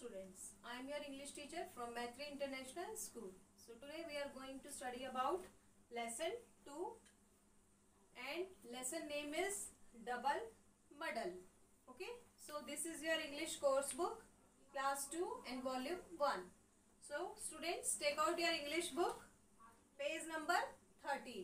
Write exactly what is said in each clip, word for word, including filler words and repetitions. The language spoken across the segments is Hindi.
students, I am your English teacher from Maitri International School. So today we are going to study about lesson two and lesson name is double muddle. Okay, so this is your English course book class two and volume one. So students, take out your English book, page number thirteen.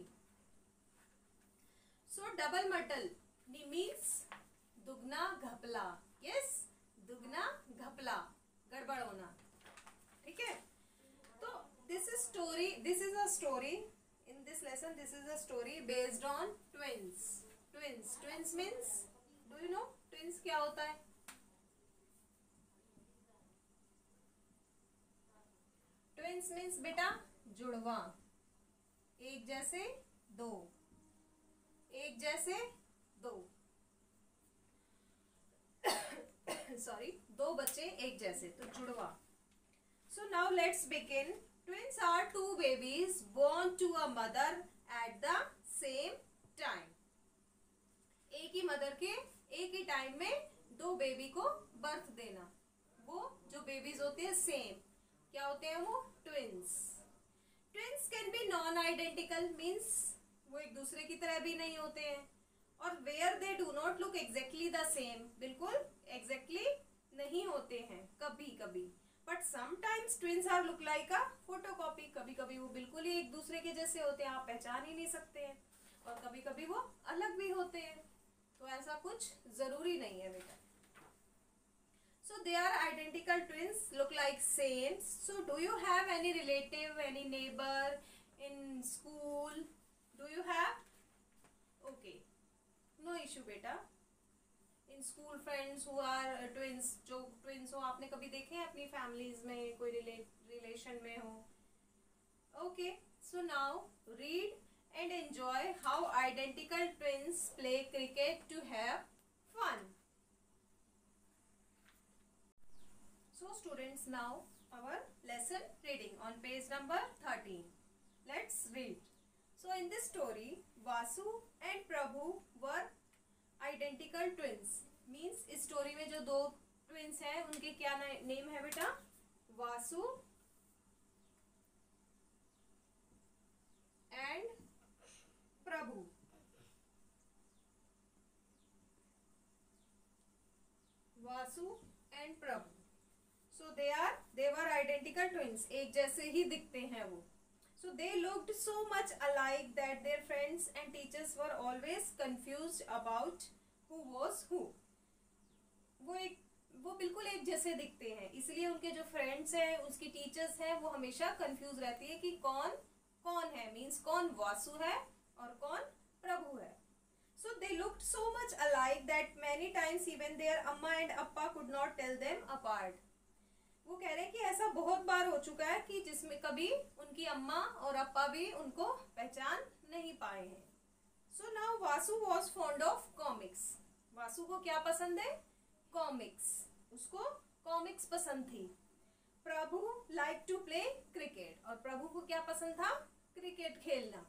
So double muddle means दुगना घपला. Yes, दुगना घपला, गड़बड़ होना. ठीक है, तो this is story, this is a story in this lesson. This is a story based on twins. Twins, twins means, do you know twins क्या होता है? Twins means बेटा जुड़वा, एक जैसे दो, एक जैसे दो. सॉरी, दो बच्चे एक जैसे, तो जुड़वा. So now let's begin. Twins are two babies born to a mother at the same time. एक ही मदर के एक ही टाइम में दो बेबी को बर्थ देना. वो जो बेबीज होते हैं सेम, क्या होते हैं वो? Twins. Twins can be non identical, means वो एक दूसरे की तरह भी नहीं होते हैं. और where they do not look exactly the same, बिल्कुल एग्जैक्टली नहीं होते हैं कभी कभी. But sometimes twins are look like a photocopy. कभी कभी वो बिल्कुल ही एक दूसरे के जैसे होते हैं, आप पहचान ही नहीं सकते हैं. और कभी कभी वो अलग भी होते हैं. तो ऐसा कुछ जरूरी नहीं है बेटा. So they are identical twins, look like same. So do you have any relative, any neighbour in school? Do you have? Okay, no issue बेटा. In school friends who are twins, जो ट्विन्स हो, आपने कभी देखे हैं अपनी फैमिलीज में, कोई रिलेशन में हो? Okay, so now read and enjoy how identical twins play cricket to have fun. So students, now our lesson reading on page number thirteen. Let's read. So in this story, Vasu and Prabhu were identical twins. Means इस स्टोरी में जो दो ट्विंस हैं उनके क्या नेम है बेटा? Vasu and Prabhu. Vasu and Prabhu. So they are, they were identical twins. एक जैसे ही दिखते हैं वो. So they looked so much alike that their friends and teachers were always confused about who was who. वो एक वो बिल्कुल एक जैसे दिखते हैं, इसलिए उनके जो फ्रेंड्स हैं, उसकी टीचर्स हैं, वो हमेशा कंफ्यूज रहती है कि कौन कौन है. मीन्स कौन वासु है और कौन प्रभु है. So they looked so much alike that many times even their amma and appa could not tell them apart. वो कह रहे हैं कि ऐसा बहुत बार हो चुका है कि जिसमें कभी उनकी अम्मा और अप्पा भी उनको पहचान नहीं पाए हैं. So now Vasu was fond of comics. Vasu को क्या पसंद है? कॉमिक्स. उसको कॉमिक्स पसंद थी. Prabhu like to play cricket. और प्रभु को क्या पसंद था? क्रिकेट खेलना.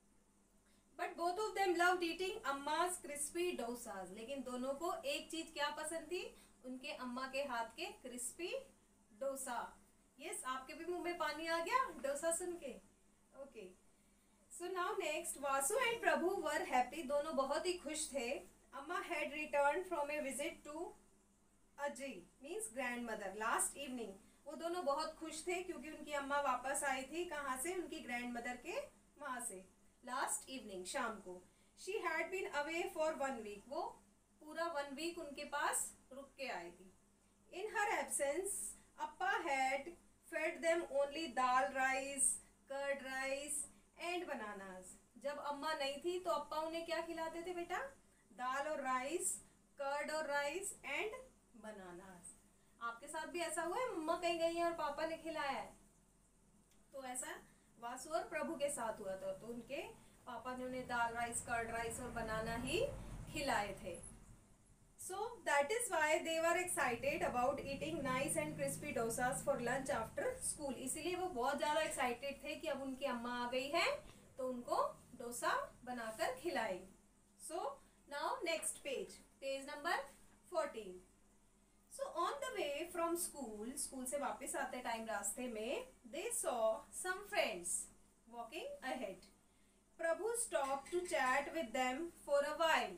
But both of them loved eating Amma's crispy dosas. लेकिन दोनों को एक चीज क्या पसंद थी? उनके अम्मा के हाथ के क्रिस्पी डोसा. यस, आपके भी मुंह में पानी आ गया डोसा सुन के. Okay, so now next. Vasu and Prabhu were happy. दोनों बहुत ही खुश थे. Amma had return from a visit to Ajji, means grand mother, last evening. वो दोनों बहुत खुश थे क्योंकि उनकी अम्मा वापस आई थी. कहाँ से? उनकी ग्रैंड मदर के वहां से. लास्ट इवनिंग, शाम को. She had been away for one week. वो पूरा वन वीक उनके पास रुक के आई थी. In her absence Appa had fed them only dal rice, curd rice and bananas. जब अम्मा नहीं थी तो अप्पा उन्हें क्या खिलाते थे बेटा? दाल और राइस, कर्ड और राइस एंड बनानास. आपके साथ भी ऐसा हुआ है? मम्मा कहीं गई है और पापा ने खिलाया है? तो ऐसा वासु और प्रभु के साथ हुआ था. तो उनके पापा ने उन्हें दाल राइस, कर्ड राइस और बनाना ही खिलाए थे. So that is why they were excited about eating nice and crispy dosas for lunch after school. इसीलिए वो बहुत ज़्यादा excited थे कि अब उनकी अम्मा आ गई है तो उनको डोसा बनाकर खिलाएंगे. So now next page, page number fourteen. So on the way from from school, school से वापस आते टाइम रास्ते में, they saw some friends walking ahead. Prabhu stop to chat with them for a while.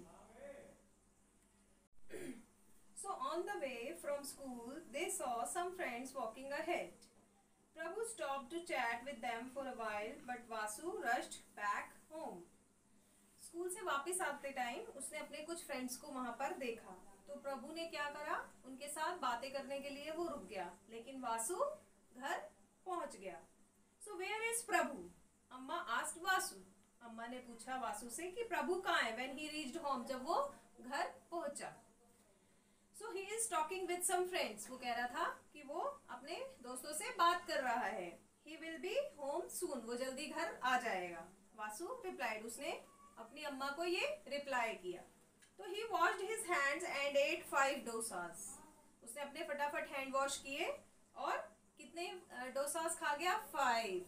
So on the way from school, they saw some friends walking ahead. Prabhu stopped to chat with them for a while, but Vasu rushed back home. School से वापस आते टाइम उसने अपने कुछ फ्रेंड्स को वहां पर देखा, तो प्रभु ने क्या करा, उनके साथ बातें करने के लिए वो रुक गया, लेकिन वासु घर पहुंच गया. So where is प्रभु? अम्मा asked वासु. अम्मा ने पूछा वासु से कि प्रभु कहाँ है. When he reached home, जब वो घर पहुंचा. So he is talking with some friends. वो कह रहा था कि वो अपने दोस्तों से बात कर रहा है. He will be home soon. वो जल्दी घर आ जाएगा. वासु replied. उसने अपनी अम्मा को ये रिप्लाई किया. तो he washed his hands and ate five dosas. उसने अपने फटाफट हैंड वॉश किए और कितने डोसास खा गया? Five.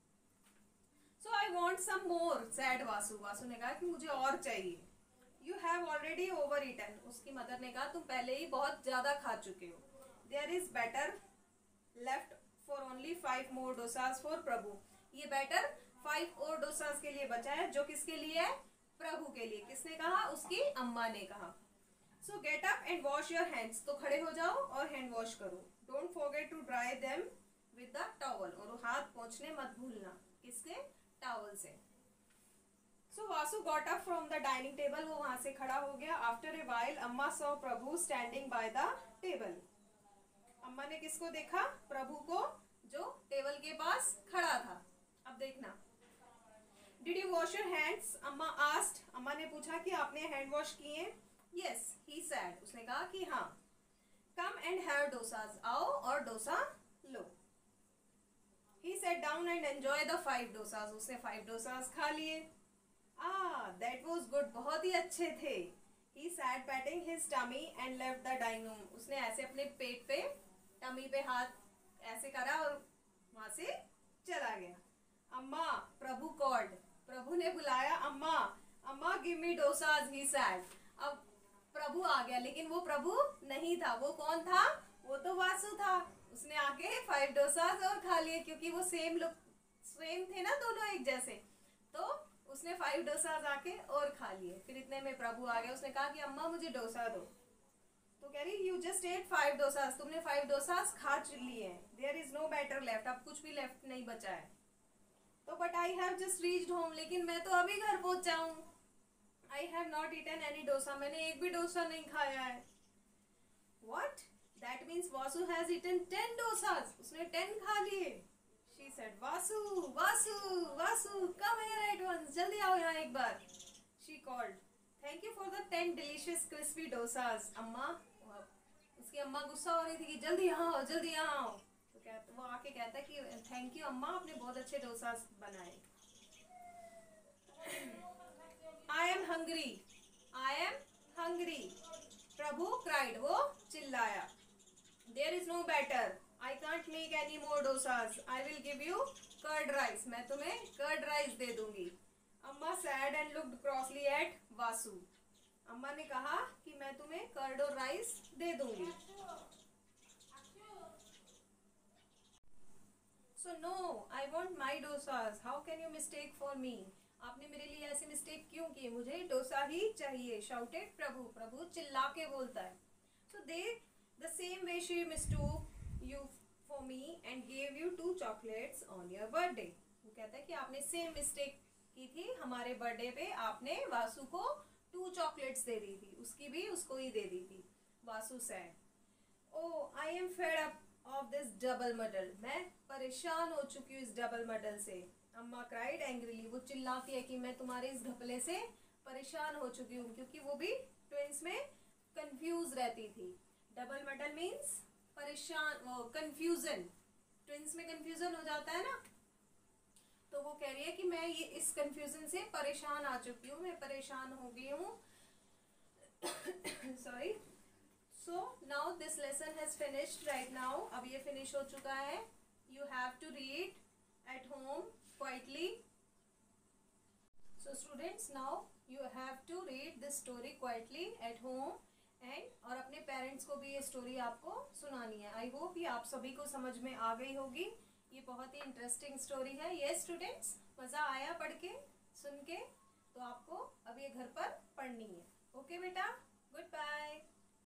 So I want some more, said Vasu. Vasu ने कहा कि मुझे और चाहिए. You have already overeaten. उसकी मदर ने कहा तुम पहले ही बहुत ज्यादा खा चुके हो. There is better left for only five more dosas for प्रभु. ये better five और डोसास के लिए बचा है, जो किसके लिए है? प्रभु के लिए. किसने कहा? उसकी अम्मा ने कहा. So get up and wash your hands. तो खड़े हो जाओ और हैंड वॉश करो. Don't forget to dry them with the towel. और हाथ पोंछने मत भूलना. किसके? टॉवल से. So Vasu got up from the dining table. वो वहां से खड़ा हो गया. After a while, अम्मा saw Prabhu standing by the table. अम्मा ने किसको देखा? प्रभु को, जो टेबल के पास खड़ा था. अब देखना. Did you wash your hands? अम्मा asked. अम्मा ने पूछा कि आपने हैंड वॉश किए? Yes, he said. उसने कहा कि हाँ. Come and have dosas. आओ और डोसा लो. He sat down and enjoy the five dosas. उसने five dosas खा लिए. Ah, that was good. बहुत ही अच्छे थे. He sat patting his tummy and left the dining room. उसने ऐसे अपने पेट पे, टमी पे हाथ ऐसे करा और वहां से चला गया. अम्मा, प्रभु called. प्रभु ने बुलाया. अम्मा, अम्मा give me dosas, he said. अब प्रभु आ गया, लेकिन वो प्रभु नहीं था. वो कौन था? वो तो वासु था. उसने आके फाइव डोसास और खा लिए, क्योंकि वो सेम लुक सेम थे ना, दोनों एक जैसे. तो उसने फाइव डोसास आके और खा लिए. फिर इतने में प्रभु आ गया. उसने कहा कि अम्मा मुझे डोसा दो. तो कह रही you just ate five dosas. तुमने फाइव डोसास खा लिए हैं. There is no batter left. अब कुछ भी लेफ्ट नहीं बचा है. तो but I have just reached home. लेकिन मैं तो अभी घर पहुंचा हूँ. I have not eaten any dosa. मैंने एक भी डोसा नहीं खाया है. What? That means Vasu has eaten ten dosas. उसने टेन खा लिए. She said, Vasu, Vasu, Vasu, come here at once. जल्दी आओ यहाँ एक बार. She called. Thank you for the ten delicious crispy dosas. अम्मा, उसकी अम्मा गुस्सा हो रही थी कि जल्दी यहाँ आओ, जल्दी यहाँ आओ. तो कहता, वो आके कहता है कि थैंक यू अम्मा, आपने बहुत अच्छे डोसास बनाए. I am hungry. I am hungry. Prabhu cried. वो चिल्लाया. There is no batter. I can't make any more dosas. I will give you curd rice. मैं तुम्हें curd rice दे दूंगी. अम्मा sad and looked crossly at Vasu. अम्मा ने कहा कि मैं तुम्हें कर्ड और राइस दे दूंगी. So no, I want my dosas. How can you mistake for me? आपने मेरे लिए ऐसे मिस्टेक क्यों की? मुझे डोसा ही चाहिए. Shouted प्रभु. प्रभु चिल्ला के बोलता है. So they, the same way she mistook you for me and gave you two chocolates on your birthday. वो कहता है कि आपने सेम मिस्टेक की थी हमारे बर्थडे पे. आपने वासु को टू चॉकलेट्स दे दी थी. उसकी भी उसको ही दे दी थी. Vasu said, oh, I am fed up of this double muddle. मैं परेशान हो चुकी हूँ इस डबल मडल से. अम्मा cried angrily. वो चिल्लाती है कि मैं तुम्हारे इस घपले से परेशान हो चुकी हूँ, क्योंकि वो भी ट्विंस में कंफ्यूज रहती थी. डबल मडल मीन्स परेशान, वो कंफ्यूजन. ट्विंस में कंफ्यूजन हो जाता है ना, तो वो कह रही है कि मैं ये इस कंफ्यूजन से परेशान आ चुकी हूँ, मैं परेशान हो गई हूँ. Sorry. So now this lesson has finished right now. अब ये फिनिश हो चुका है. You have to read at home quietly. So students, now you have to read this story quietly at home and और अपने पेरेंट्स को भी ये स्टोरी आपको सुनानी है। आई होप ये आप सभी को समझ में आ गई होगी। ये बहुत ही इंटरेस्टिंग स्टोरी है। ये स्टूडेंट्स, मज़ा आया पढ़ के, सुन के? तो आपको अब ये घर पर पढ़नी है। ओके बेटा, गुड बाय।